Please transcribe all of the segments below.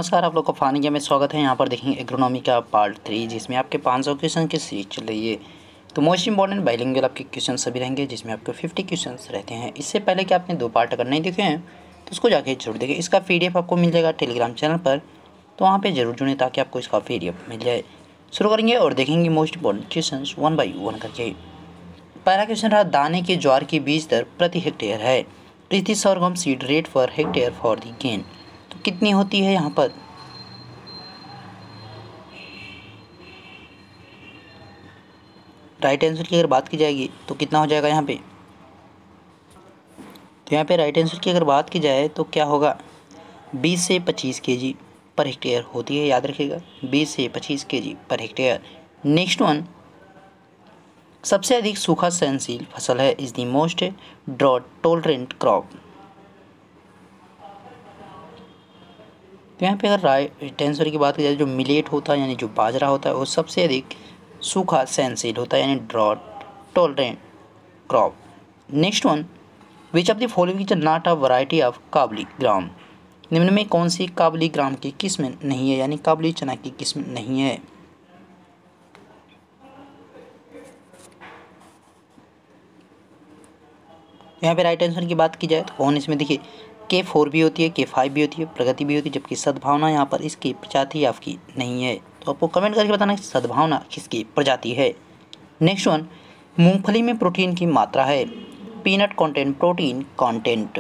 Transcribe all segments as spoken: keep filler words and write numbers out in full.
नमस्कार, आप लोग को फानी में स्वागत है। यहाँ पर देखेंगे एग्रोनॉमी का पार्ट थ्री, जिसमें आपके पाँच सौ क्वेश्चन की सीरीज चल रही है। तो मोस्ट इंपॉर्टेंट बाइलिंगुअल आपके क्वेश्चन सभी रहेंगे, जिसमें आपके पचास क्वेश्चन रहते हैं। इससे पहले कि आपने दो पार्ट अगर नहीं देखे हैं तो उसको जाके जरूर देखें। इसका पीडीएफ आपको मिल जाएगा टेलीग्राम चैनल पर, तो वहाँ पर जरूर जुड़ें ताकि आपको इसका पीडीएफ मिल जाए। शुरू करेंगे और देखेंगे most important question one by one करके। पहला क्वेश्चन रहा, दाने के ज्वार की बीज दर प्रति हेक्टेयर है। Is the sorghum seed rate for hectare for the grain. तो कितनी होती है यहाँ पर? राइट आंसर की अगर बात की जाएगी तो कितना हो जाएगा यहाँ पे? तो यहाँ पे राइट आंसर की अगर बात की जाए तो क्या होगा, बीस से पच्चीस केजी पर हेक्टेयर होती है, याद रखिएगा, बीस से पच्चीस KG per hectare. Next one, सबसे अधिक सूखा सहनशील फसल है। Is the most drought tolerant crop. तो यहाँ पे अगर राइट आंसर की बात की जाए, जो मिलेट होता है यानी जो बाजरा होता है वो सबसे अधिक सूखा सहनशील होता है, यानी drought tolerant crop. Next one, which of the following is not a variety of Kabuli gram. निम्न में कौन सी काबुली ग्राम की किस्म नहीं है, यानी काबुली चना की किस्म नहीं है? यहाँ पे राइट आंसर की बात की जाए तो कौन इसमें देखिए, के फोर भी होती है, के फाइव भी होती है, प्रगति भी होती है, जबकि सद्भावना यहाँ पर इसकी प्रजाति आपकी नहीं है। तो आपको कमेंट करके बताना कि सद्भावना किसकी प्रजाति है। नेक्स्ट वन, मूंगफली में प्रोटीन की मात्रा है। Peanut content protein content.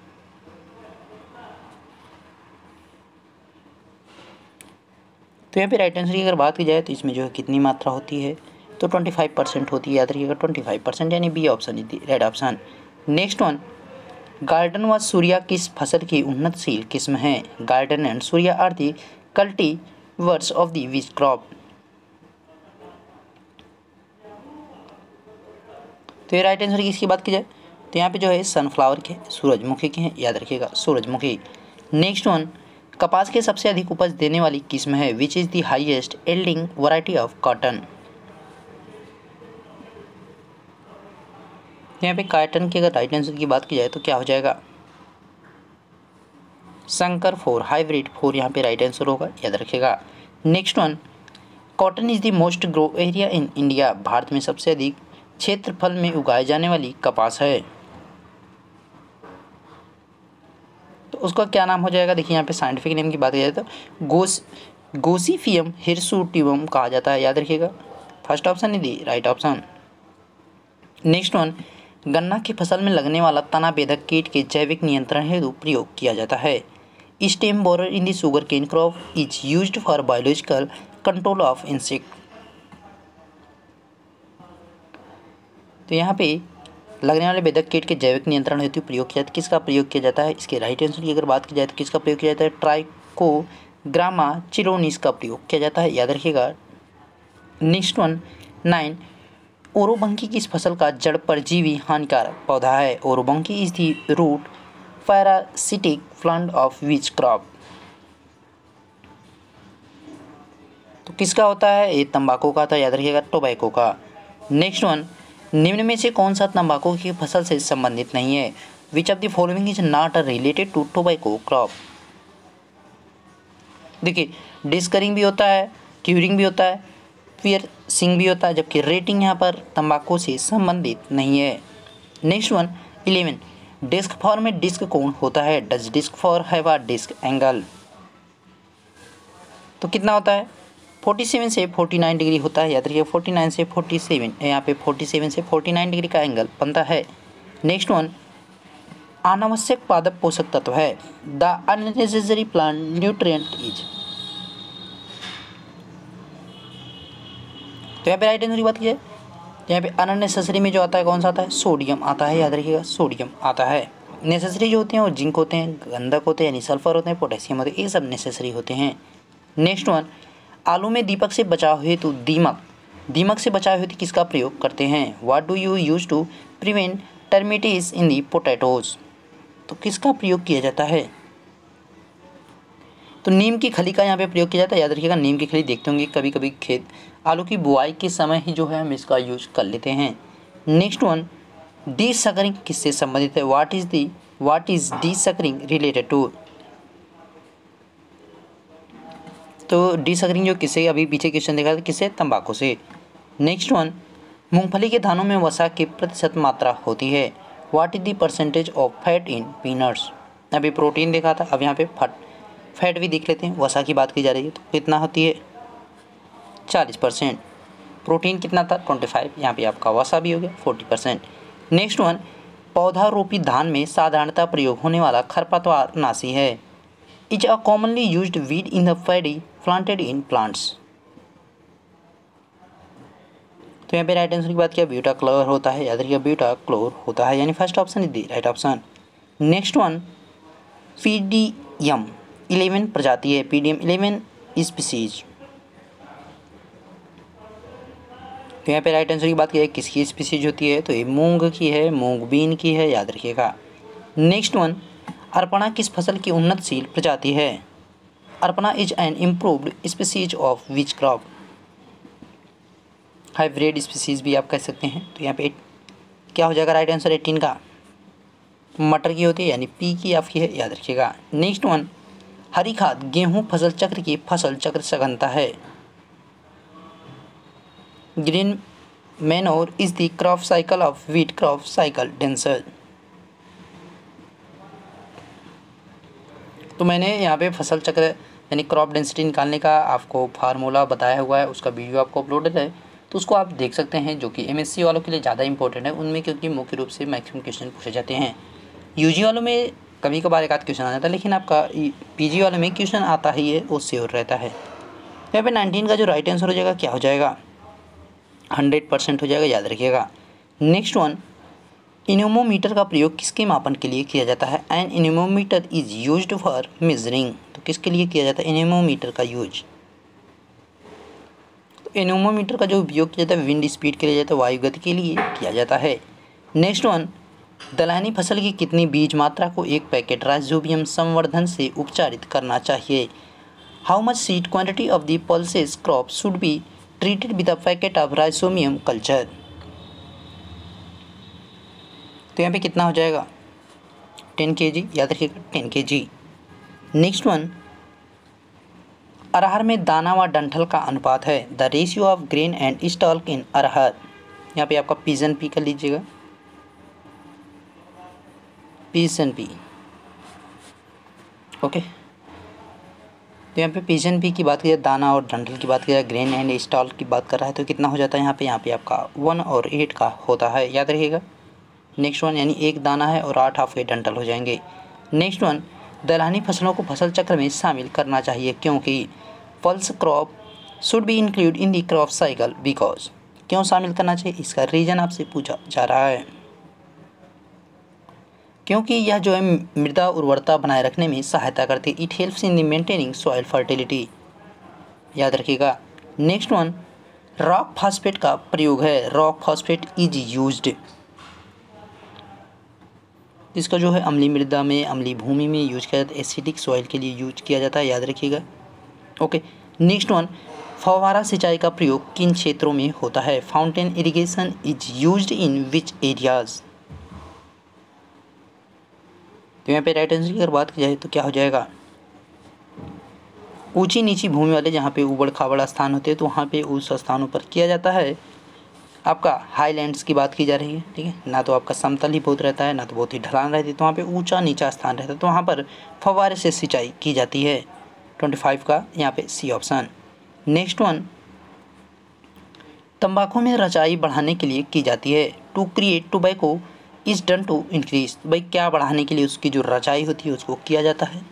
तो यहाँ पे राइट आंसर की अगर बात की जाए तो इसमें जो है कितनी मात्रा होती है, तो पच्चीस परसेंट होती है, याद रखिएगा पच्चीस परसेंट, यानी B option is the right option. Next one, garden व सूर्या किस फसल की उन्नतशील किस्म है? Garden and Surya are the cultivars of the which crop. तो ये राइट आंसर की इसकी बात की जाए तो यहाँ पे जो है सनफ्लावर के, सूरजमुखी के हैं, याद रखिएगा सूरजमुखी। नेक्स्ट वन, कपास के सबसे अधिक उपज देने वाली किस्म है। Which is the highest yielding variety of cotton. यहाँ पे कॉटन की अगर राइट आंसर की बात की जाए तो क्या हो जाएगा, संकर फोर, हाइब्रिड फोर यहाँ पे राइट आंसर होगा, याद रखिएगा। Next one, cotton is the most grow area in India. Bharat में सबसे अधिक क्षेत्रफल में उगाए जाने वाली कपास है, तो उसका क्या नाम हो जाएगा? देखिए यहाँ पे साइंटिफिक नेम की बात की जाए तो गोस गोसिफियम हिरसुटिवम कहा जाता है, याद रखिएगा। First option is the right option. Next one, गन्ना की फसल में लगने वाला तना बेधक कीट के जैविक नियंत्रण हेतु प्रयोग किया जाता है। Stem borer in the sugar cane crop is used for biological control of insect. तो यहाँ पे लगने वाले बेधक कीट के जैविक नियंत्रण हेतु प्रयोग किया जाता है। किसका प्रयोग किया जाता है? इसके राइट आंसर की अगर बात की जाए तो किसका प्रयोग किया जाता है? ट्राइकोग्रामा चिरोनिस का प्रयोग किया जाता है, याद रखिएगा। नेक्स्ट वन, नाइन, ओरोबंकी किस फसल का जड़ परजीवी हानिकारक पौधा है? Orobanche is the root parasitic plant of which crop. तो किसका होता है? ये तंबाकू का था, याद रखिएगा, टोबैको का। नेक्स्ट वन, निम्न में से कौन सा तंबाकू की फसल से संबंधित नहीं है? Which of the following is not related to tobacco crop. देखिए, डिस्करिंग भी होता है, क्यूरिंग भी होता है, पियर्सिंग भी होता है, जबकि रेटिंग यहाँ पर तंबाकू से संबंधित नहीं है। Next one, eleven, disc for में डिस्क कोण होता है। Does disc for have a disc angle. तो कितना होता है? सैंतालीस से उनचास डिग्री होता है, याद रखिए उनचास से सैंतालीस, यहाँ पे सैंतालीस से उनचास डिग्री का एंगल बनता है। नेक्स्ट वन, अनावश्यक पादप पोषक तत्व है। The unnecessary plant nutrient is. तो यहाँ पे राइट आंसर की बात की जाए तो यहाँ पे अननेसेसरी में जो आता है कौन सा आता है? सोडियम आता है, याद रखिएगा सोडियम आता है। नेसेसरी जो होते हैं वो जिंक होते हैं, गंधक होते हैं यानी सल्फर होते हैं, पोटेशियम होते हैं, ये सब नेसेसरी होते हैं। नेक्स्ट वन, आलू में दीपक से बचाव हेतु दीमक दीमक से बचाव हेतु किसका प्रयोग करते हैं? What do you use to prevent termites in the potatoes. तो किसका प्रयोग किया जाता है? तो नीम की खली का यहाँ पे प्रयोग किया जाता है, याद रखिएगा। नीम की खली देखते होंगे कभी कभी खेत आलू की बुआई के समय ही जो है हम इसका यूज कर लेते हैं। नेक्स्ट वन, डी सकरिंग किससे संबंधित है? What is the what is the suckering related to. तो डिसएग्रीइंग जो किसे अभी पीछे क्वेश्चन देखा था, किसे, तंबाकू से। नेक्स्ट वन, मूंगफली के दानों में वसा की प्रतिशत मात्रा होती है। What is the percentage of fat in peanuts. अभी प्रोटीन देखा था, अब यहाँ पे फट फैट भी देख लेते हैं। वसा की बात की जा रही है तो कितना होती है, चालीस परसेंट। प्रोटीन कितना था, ट्वेंटी फाइव। यहाँ पे आपका वसा भी हो गया फोर्टी परसेंट। नेक्स्ट वन, पौधारोपी धान में साधारणतः प्रयोग होने वाला खरपतवार नाशी है। Is a commonly used weed in the paddy planted in plants. तो यहाँ पे राइट आंसर की बात किया, ब्यूटा क्लोर होता है, याद रखिए ब्यूटा क्लोर होता है, यानी first option is the right option. Next one, PDM eleven प्रजाति है, पीडीएम इलेवन स्पीसीज। तो यहाँ पे राइट आंसर की बात की है, किसकी स्पीसीज होती है, तो ये मूंग की है, मूंग बीन की है, याद रखिएगा। नेक्स्ट वन, अर्पणा किस फसल की उन्नतशील प्रजाति है। Arpana is an improved species of which crop. Hybrid species भी आप कह सकते हैं। तो यहाँ पे क्या हो जाएगा राइट आंसर एटीन का, मटर की होती है, यानी पी की आपकी है, याद रखिएगा। नेक्स्ट वन, हरी खाद गेहूं फसल चक्र की फसल चक्र सघनता है। Green manure is the crop cycle of wheat crop cycle denser. तो मैंने यहाँ पे फसल चक्र यानी क्रॉप डेंसिटी निकालने का आपको फार्मूला बताया हुआ है, उसका वीडियो आपको अपलोडेड है, तो उसको आप देख सकते हैं, जो कि एमएससी वालों के लिए ज़्यादा इंपॉर्टेंट है उनमें, क्योंकि मुख्य रूप से मैक्सिमम क्वेश्चन पूछे जाते हैं। यूजी वालों में कभी कभार एक आध क्वेश्चन आ जाता है, लेकिन आपका पीजी वालों में क्वेश्चन आता ही है, वो श्योर रहता है। यहाँ पे नाइनटीन का जो राइट आंसर हो जाएगा क्या हो जाएगा, हंड्रेड परसेंट हो जाएगा, याद रखिएगा। नेक्स्ट वन, इनोमोमीटर का प्रयोग किसके मापन के लिए किया जाता है। An anemometer is used for measuring. तो किसके लिए किया जाता है इनोमोमीटर का यूज। तो इनोमोमीटर का जो उपयोग किया जाता है विंड स्पीड के लिए जाता है, वायु गति के लिए किया जाता है। नेक्स्ट वन, दलहनी फसल की कितनी बीज मात्रा को एक पैकेट राइजोबियम संवर्धन से उपचारित करना चाहिए। How much seed quantity of the pulses crop should be treated with a packet of rhizobium culture. तो यहाँ पे कितना हो जाएगा, टेन के जी, याद रखिएगा टेन के जी। नेक्स्ट वन, अरहर में दाना व डंठल का अनुपात है। The ratio of grain and stalk in arhar. यहाँ पे आपका पीजन पी कर लीजिएगा, पीजन पी, ओके। तो यहाँ पे पीजन पी की बात की जाए, दाना और डंठल की बात की जाए, ग्रेन एंड स्टॉल्क की बात कर रहा है, तो कितना हो जाता है यहाँ पे, यहाँ पे आपका वन और एट का होता है, याद रखिएगा। नेक्स्ट वन, यानी एक दाना है और आठ आपके डंठल हो जाएंगे। नेक्स्ट वन, दलहनी फसलों को फसल चक्र में शामिल करना चाहिए क्योंकि pulse crop should be include in the crop cycle because. क्यों शामिल करना चाहिए, इसका रीज़न आपसे पूछा जा रहा है। क्योंकि यह जो है मृदा उर्वरता बनाए रखने में सहायता करती है। It helps in the maintaining soil fertility, याद रखिएगा। नेक्स्ट वन, रॉक फॉस्फेट का प्रयोग है। रॉक फॉस्फेट इज यूज्ड, इसका जो है अम्लीय मृदा में, अम्लीय भूमि में यूज किया जाता है, एसिडिक सॉइल के लिए यूज किया जाता है, याद रखिएगा, ओके। नेक्स्ट वन, फव्वारा सिंचाई का प्रयोग किन क्षेत्रों में होता है। Fountain irrigation is used in which areas. तो यहाँ पे राइट आंसर की अगर बात की जाए तो क्या हो जाएगा, ऊंची नीची भूमि वाले जहाँ पे उबड़ खाबड़ स्थान होते हैं तो वहाँ पे उस स्थानों पर किया जाता है। आपका हाईलैंड्स की बात की जा रही है, ठीक है, ना तो आपका समतल ही बहुत रहता है, ना तो बहुत ही ढलान रहती है, तो वहाँ पे ऊंचा नीचा स्थान रहता है, तो वहाँ पर फव्वारे से सिंचाई की जाती है। ट्वेंटी फाइव का यहाँ पे सी ऑप्शन। नेक्स्ट वन, तंबाकू में रचाई बढ़ाने के लिए की जाती है। To create tobacco is done to increase. भाई क्या बढ़ाने के लिए उसकी जो रचाई होती है उसको किया जाता है।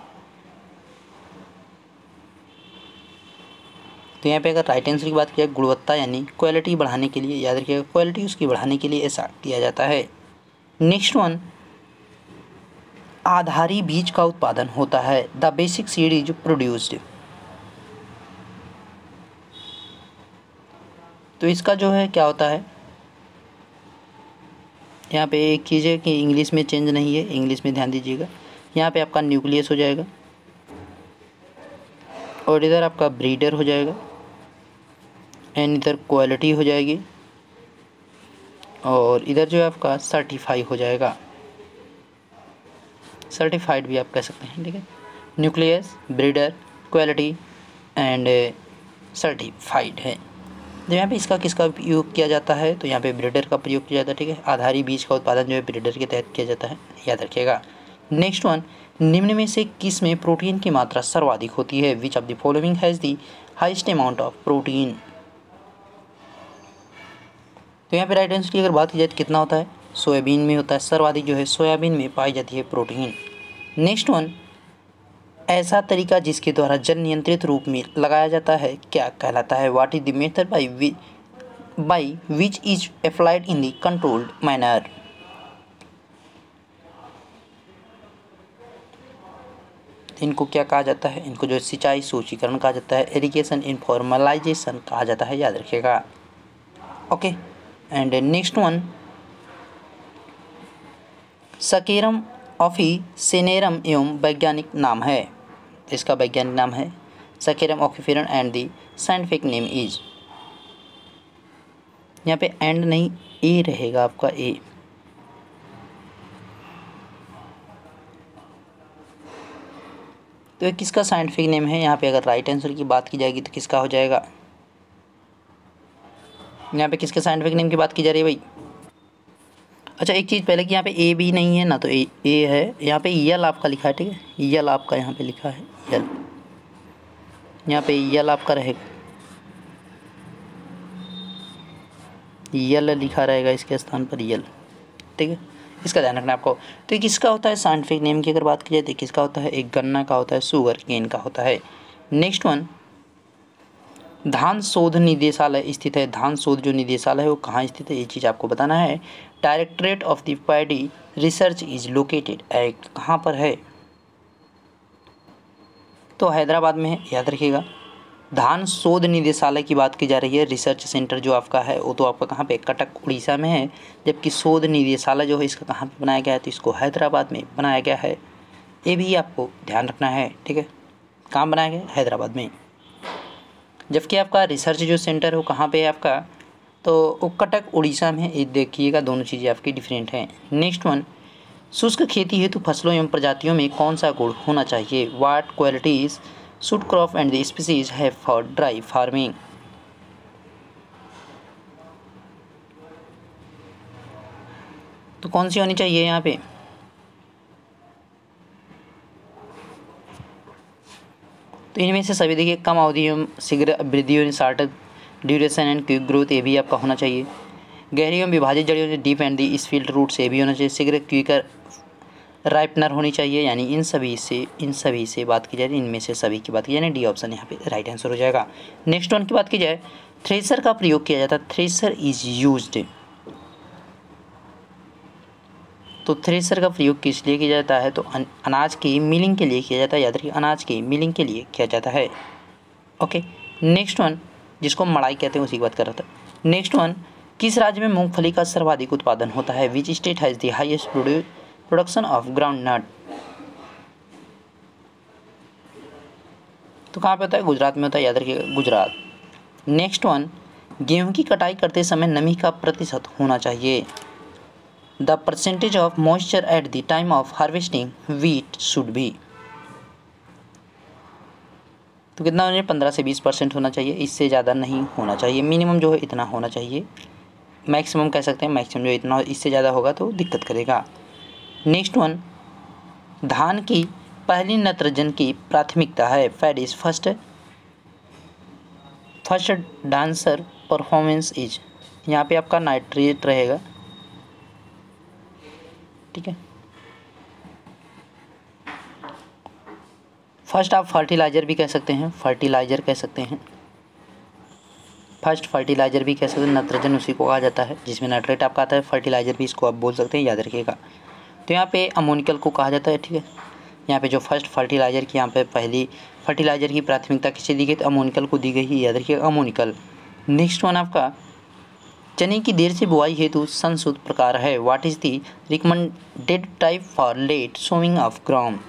तो यहाँ पे अगर राइट आंसर की बात किया, गुणवत्ता यानी क्वालिटी बढ़ाने के लिए, याद रखिएगा क्वालिटी उसकी बढ़ाने के लिए ऐसा किया जाता है। नेक्स्ट वन, आधारी बीज का उत्पादन होता है। The basic seed is produced. तो इसका जो है क्या होता है, यहाँ पे एक चीज़ है कि इंग्लिश में चेंज नहीं है, इंग्लिश में ध्यान दीजिएगा। यहाँ पे आपका न्यूक्लियस हो जाएगा और इधर आपका ब्रीडर हो जाएगा एंड इधर क्वालिटी हो जाएगी और इधर जो है आपका सर्टिफाई हो जाएगा, सर्टिफाइड भी आप कह सकते हैं, ठीक है। Nucleus, breeder, quality and certified है। तो यहाँ पे इसका किसका उपयोग किया जाता है, तो यहाँ पे ब्रीडर का प्रयोग किया जाता है। ठीक है, आधारी बीज का उत्पादन जो है ब्रीडर के तहत किया जाता है, याद रखिएगा। नेक्स्ट वन, निम्न में से किस में प्रोटीन की मात्रा सर्वाधिक होती है? Which of the following has the highest amount of protein? तो यहाँ पे राइट आंसर की अगर बात की जाए तो कितना होता है? सोयाबीन में होता है, सर्वाधिक जो है सोयाबीन में पाई जाती है प्रोटीन। नेक्स्ट वन, ऐसा तरीका जिसके द्वारा जल नियंत्रित रूप में लगाया जाता है क्या कहलाता है? What is the method by by which is applied in the controlled manner? इनको क्या कहा जाता है? इनको जो सिंचाई सूचीकरण कहा जाता है, इरिगेशन इनफॉर्मलाइजेशन कहा जाता है, याद रखिएगा। Okay, and next one, saccharum officinarum एवं वैज्ञानिक नाम है, इसका वैज्ञानिक नाम है saccharum officinarum and the scientific name is, यहाँ पे एंड नहीं ए रहेगा आपका, ए। तो ये किसका साइंटिफिक नेम है? यहाँ पे अगर राइट आंसर की बात की जाएगी तो किसका हो जाएगा? यहाँ पे किसके साइंटिफिक नेम की बात की जा रही है भाई? अच्छा, एक चीज़ पहले कि यहाँ पे ए भी नहीं है ना, तो ए ए है, यहाँ पे यल आपका लिखा है। ठीक है, यल आपका यहाँ पे लिखा है, यल, यहाँ पे यल आपका रहेगा, यल लिखा रहेगा इसके स्थान पर यल। ठीक है, इसका ध्यान रखना आपको। तो ये किसका होता है साइंटिफिक नेम की अगर बात की जाए तो किसका होता है? एक गन्ना का होता है, शुगर केन का होता है। नेक्स्ट वन, धान शोध निदेशालय स्थित है, धान शोध जो निदेशालय है वो कहाँ स्थित है, ये चीज़ आपको बताना है। Directorate of the paddy research is located, कहाँ पर है? तो हैदराबाद में है, याद रखिएगा। धान शोध निदेशालय की बात की जा रही है, रिसर्च सेंटर जो आपका है वो तो आपका कहाँ पे? कटक उड़ीसा में है, जबकि शोध निदेशालय जो है इसका कहाँ पे बनाया गया है? तो इसको हैदराबाद में बनाया गया है, ये भी आपको ध्यान रखना है। ठीक है, कहाँ बनाया गया? हैदराबाद में। जबकि आपका रिसर्च जो सेंटर है वो कहाँ पे है आपका? तो वो कटक उड़ीसा में है, ये देखिएगा, दोनों चीज़ें आपकी डिफरेंट हैं। नेक्स्ट वन, शुष्क खेती हेतु फसलों एवं प्रजातियों में कौन सा गुण होना चाहिए? What qualities should crop and the species have for dry farming? तो कौन सी होनी चाहिए यहाँ पे? तो इनमें से सभी देखिए, कम अवधि एवं शीघ्र वृद्धि, short duration and quick growth, ये भी आपका होना चाहिए। गहरी एवं विभाजित जड़ियों, deep and the spilled roots, ये भी होना चाहिए। शीघ्र क्विकर राइपनर होनी चाहिए, यानी इन सभी से इन सभी से बात की जाए, इनमें से सभी की बात की जाए, यानी डी ऑप्शन यहाँ पे राइट आंसर हो जाएगा। नेक्स्ट वन की बात की जाए, थ्रेसर का प्रयोग किया जाता है, थ्रेसर इज यूज्ड, तो थ्रेसर का प्रयोग किस लिए किया जाता है? तो अनाज की मिलिंग के लिए किया जाता है, याद रखिए, अनाज की मिलिंग के लिए किया जाता है। ओके, नेक्स्ट वन, जिसको मड़ाई कहते हैं उसी की बात कर रहा था। नेक्स्ट वन, किस राज्य में मूंगफली का सर्वाधिक उत्पादन होता है? Which state has the highest production of groundnut? तो कहाँ पे होता है? गुजरात में होता है, याद रखिएगा, गुजरात। नेक्स्ट वन, गेहूं की कटाई करते समय नमी का प्रतिशत होना चाहिए। The percentage of moisture at the time of harvesting wheat should be, तो कितना होना चाहिए? पंद्रह से बीस परसेंट होना चाहिए, इससे ज़्यादा नहीं होना चाहिए। मिनिमम जो है इतना होना चाहिए, मैक्सिमम कह सकते हैं, मैक्सिमम जो इतना, इससे ज़्यादा होगा तो दिक्कत करेगा। नेक्स्ट वन, धान की पहली नत्रजन की प्राथमिकता है, fad is first first dancer performance is, यहाँ पे आपका नाइट्रेट रहेगा। ठीक है, फर्स्ट आप फर्टिलाइज़र भी कह सकते हैं, फर्टिलाइज़र कह सकते हैं, फर्स्ट फर्टिलाइज़र भी कह सकते हैं, नाइट्रोजन उसी को कहा जाता है जिसमें नाइट्रेट आपका आता है, फर्टिलाइज़र भी इसको आप बोल सकते हैं, याद रखिएगा। तो यहाँ पे अमोनिकल को कहा जाता है। ठीक है, यहाँ पे जो फर्स्ट फर्टिलाइज़र की यहाँ पे पहली फर्टिलाइज़र की प्राथमिकता किसे दी गई? तो अमोनिकल को दी गई है, याद रखिएगा, अमोनिकल। नेक्स्ट वन आपका, चने की देर से बुआई हेतु संशोधित प्रकार है, what is the recommended type for late sowing of ground?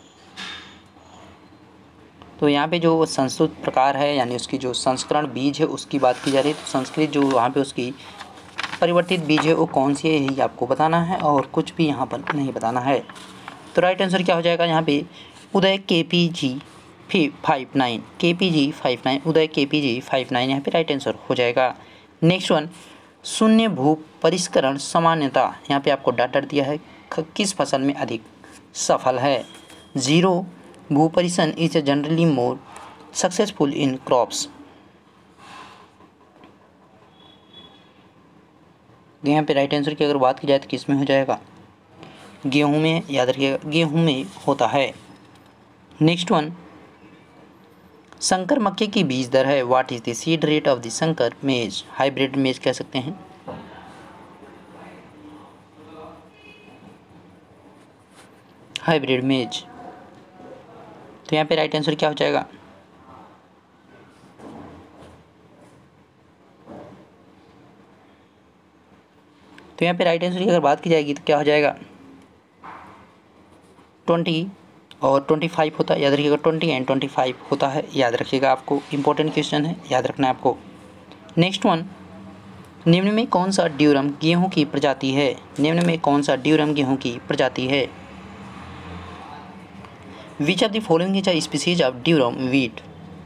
तो यहाँ पे जो संशोधित प्रकार है, यानी उसकी जो संस्करण बीज है उसकी बात की जा रही है, तो संस्कृत जो वहाँ पे उसकी परिवर्तित बीज है वो कौन सी है, यही आपको बताना है, और कुछ भी यहाँ पर नहीं बताना है। तो राइट आंसर क्या हो जाएगा यहाँ पे? उदय के पी जी फी five nine K P G five nine Uday K P G five nine यहाँ पे राइट आंसर हो जाएगा। नेक्स्ट वन, शून्य भू परिष्करण सामान्यता, यहाँ पे आपको डाटा दिया है किस फसल में अधिक सफल है। जीरो भू परिष्करण is generally more successful in crops. यहाँ पे राइट आंसर की अगर बात की जाए तो किस में हो जाएगा, गेहूं में, याद रखिएगा गेहूं में होता है। नेक्स्ट वन, संकर मक्के की बीज दर है, what is the seed rate of the संकर मेज, हाइब्रिड मेज कह सकते हैं। हाइब्रिड मेज, तो यहाँ पे राइट आंसर क्या हो जाएगा, तो यहाँ पे राइट आंसर की अगर बात की जाएगी तो क्या हो जाएगा, ट्वेंटी और ट्वेंटी फाइव होता है, याद रखिएगा ट्वेंटी एंड ट्वेंटी फाइव होता है, याद रखिएगा, आपको इंपॉर्टेंट क्वेश्चन है, याद रखना है आपको। नेक्स्ट वन, निम्न में कौन सा ड्यूरम गेहूं की प्रजाति है, निम्न में कौन सा ड्यूरम गेहूं की प्रजाति है। Which of the following is a species of durum wheat,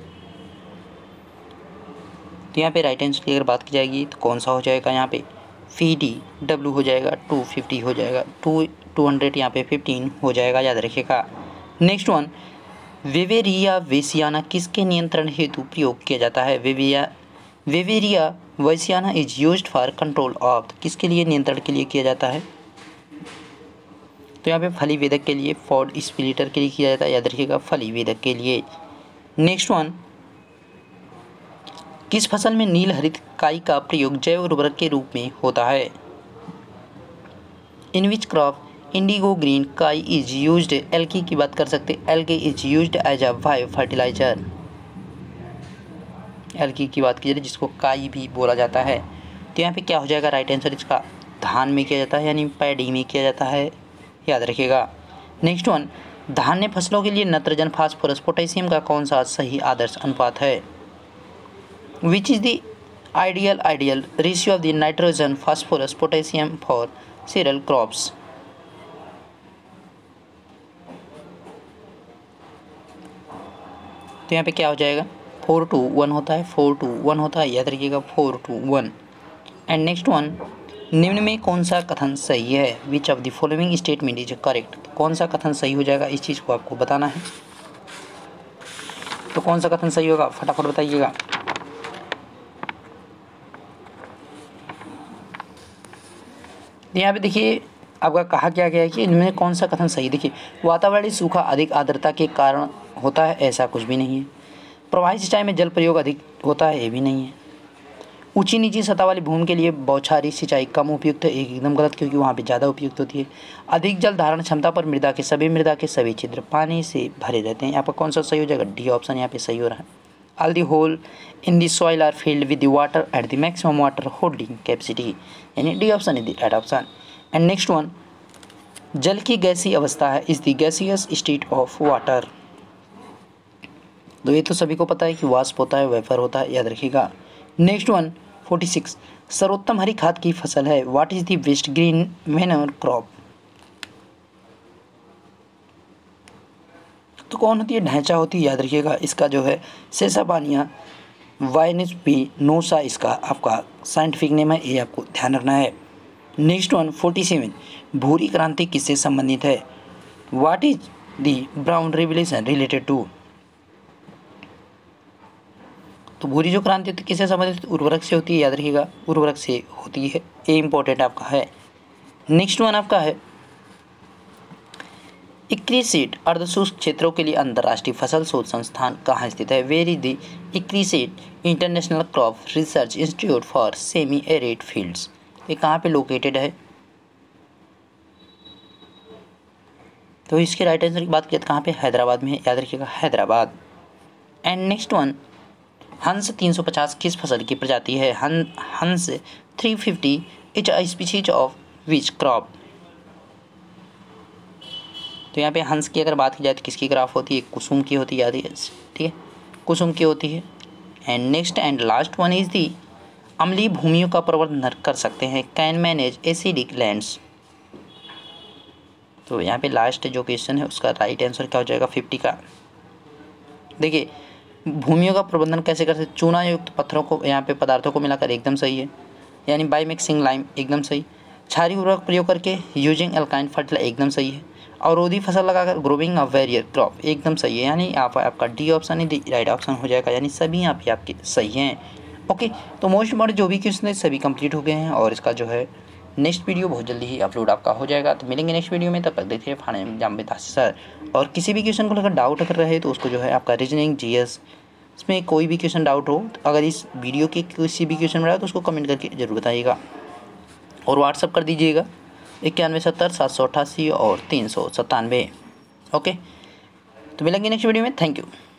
तो यहाँ पे राइट आंसर की अगर बात की जाएगी तो कौन सा हो जाएगा, यहाँ पे फी डी डब्ल्यू हो जाएगा, टू फिफ्टी हो जाएगा, टू टू हंड्रेड यहाँ पे फिफ्टीन हो जाएगा, याद रखिएगा। नेक्स्ट वन, वेवेरिया वेसियाना किसके नियंत्रण हेतु प्रयोग किया जाता है, वेविया beauveria bassiana is used for control of, किसके लिए नियंत्रण के लिए किया जाता है, तो यहाँ पे फली वेदक के लिए, फॉड स्प्लिटर के लिए किया जाता है, याद रखिएगा फली वेदक के लिए। नेक्स्ट वन, किस फसल में नील हरित काई का प्रयोग जैव उर्वरक के रूप में होता है। In which crop indigo green काई इज यूज्ड, एल्गी की बात कर सकते हैं, algae is used as a bio fertilizer, algae की बात की जाए जिसको काई भी बोला जाता है, तो यहाँ पे क्या हो जाएगा राइट आंसर इसका, धान में किया जाता है यानी पैडी में किया जाता है, याद रखिएगा। नेक्स्ट वन, धान्य फसलों के लिए नत्रजन फास्फोरस पोटेशियम का कौन सा सही आदर्श अनुपात है। Which is the ideal ideal ratio of the nitrogen phosphorus potassium for cereal crops, तो यहाँ पे क्या हो जाएगा, फोर टू वन होता है, फोर टू वन होता है, याद रखिएगा four two one. And next one, निम्न में कौन सा कथन सही है, which of the following statement is correct, कौन सा कथन सही हो जाएगा, इस चीज़ को आपको बताना है, तो कौन सा कथन सही होगा फटाफट बताइएगा। यहाँ पे देखिए आपका कहा क्या गया है कि इनमें कौन सा कथन सही, देखिए वातावरणीय सूखा अधिक आर्द्रता के कारण होता है, ऐसा कुछ भी नहीं है। प्रवाही सिंचाई में जल प्रयोग अधिक होता है, ये भी नहीं है। ऊंची नीची सतह वाली भूमि के लिए बौछारी सिंचाई कम उपयुक्त है, एक एकदम गलत, क्योंकि वहाँ पे ज़्यादा उपयुक्त होती है। अधिक जल धारण क्षमता पर मृदा के सभी मृदा के सभी छिद्र पानी से भरे रहते हैं, यहाँ पर कौन सा सही हो जाएगा, डी ऑप्शन यहाँ पे सही हो रहा है। All the hole in the soil are filled with the water at the maximum water holding capacity, यानी D option is the right option. And next one, जल की गैसीय अवस्था है is the gaseous state of water, तो ये तो सभी को पता है कि वाष्प होता है, वेपर होता है, याद रखिएगा। नेक्स्ट वन फोर्टी सिक्स, सर्वोत्तम हरी खाद की फसल है, what is the best green manure crop, तो कौन होती है, ढैंचा होती है, याद रखिएगा। इसका जो है सेसाबानिया वाइनिस पी नोसा इसका आपका साइंटिफिक नेम है, ये आपको ध्यान रखना है। नेक्स्ट वन फोर्टी सेवन, भूरी क्रांति किससे संबंधित है, what is the brown revolution related to, तो भूरी जो क्रांति होती है किससे संबंधित, उर्वरक से होती है, याद रखिएगा उर्वरक से होती है, ये इंपॉर्टेंट आपका है। नेक्स्ट वन आपका है इक्रीसीड अर्धशुष्क क्षेत्रों के लिए अंतर्राष्ट्रीय फसल शोध संस्थान कहाँ स्थित है, where is the ICRISAT international crop research institute for semi arid fields, ये कहाँ पे लोकेटेड है, तो इसके राइट आंसर की बात किया तो कहाँ पे, हैदराबाद में है, याद रखिएगा हैदराबाद। एंड नेक्स्ट वन, हंस तीन सौ पचास किस फसल की प्रजाति है, हं, Hans three fifty is a species of which crop, तो यहाँ पे हंस की अगर बात की जाए तो किसकी क्रॉप होती है, कुसुम की होती है, याद है, ठीक है कुसुम की होती है। And next and last one is the अम्लीय भूमियों का प्रबंधन कर सकते हैं, कैन मैनेज एसिडिक लैंड्स, तो यहाँ पे लास्ट जो क्वेश्चन है उसका राइट आंसर क्या हो जाएगा फिफ्टी का, देखिए भूमियों का प्रबंधन कैसे करते हैं, चूना युक्त पत्थरों को यहाँ पे पदार्थों को मिलाकर एकदम सही है, यानी बाई मिक्सिंग लाइम एकदम सही। क्षारीय उर्वरक प्रयोग करके यूजिंग एल्काइन फर्टिलाइजर एकदम सही है। अवरोधी फसल लगाकर ग्रोविंग ऑफ वेरियर क्रॉप एकदम सही है, यानी आप आपका डी ऑप्शन ही राइट ऑप्शन हो जाएगा, यानी सभी यहाँ पे आपके सही हैं। ओके, तो मोस्ट इम्पॉर्टेंट जो भी क्वेश्चन है सभी कंप्लीट हो गए हैं और इसका जो है नेक्स्ट वीडियो बहुत जल्दी ही अपलोड आपका हो जाएगा। तो मिलेंगे नेक्स्ट वीडियो में, तब तक देखिए फाइनल एग्जाम में सर। और किसी भी क्वेश्चन को लेकर डाउट अगर रहे तो उसको जो है आपका रीजनिंग जीएस इसमें कोई भी क्वेश्चन डाउट हो, तो अगर इस वीडियो के किसी भी क्वेश्चन में रहा तो उसको कमेंट करके जरूर बताइएगा और व्हाट्सअप कर दीजिएगा इक्यानवे सत्तर सात सौ अट्ठासी और तीन सौ सत्तानवे। ओके, तो मिलेंगे नेक्स्ट वीडियो में। Thank you.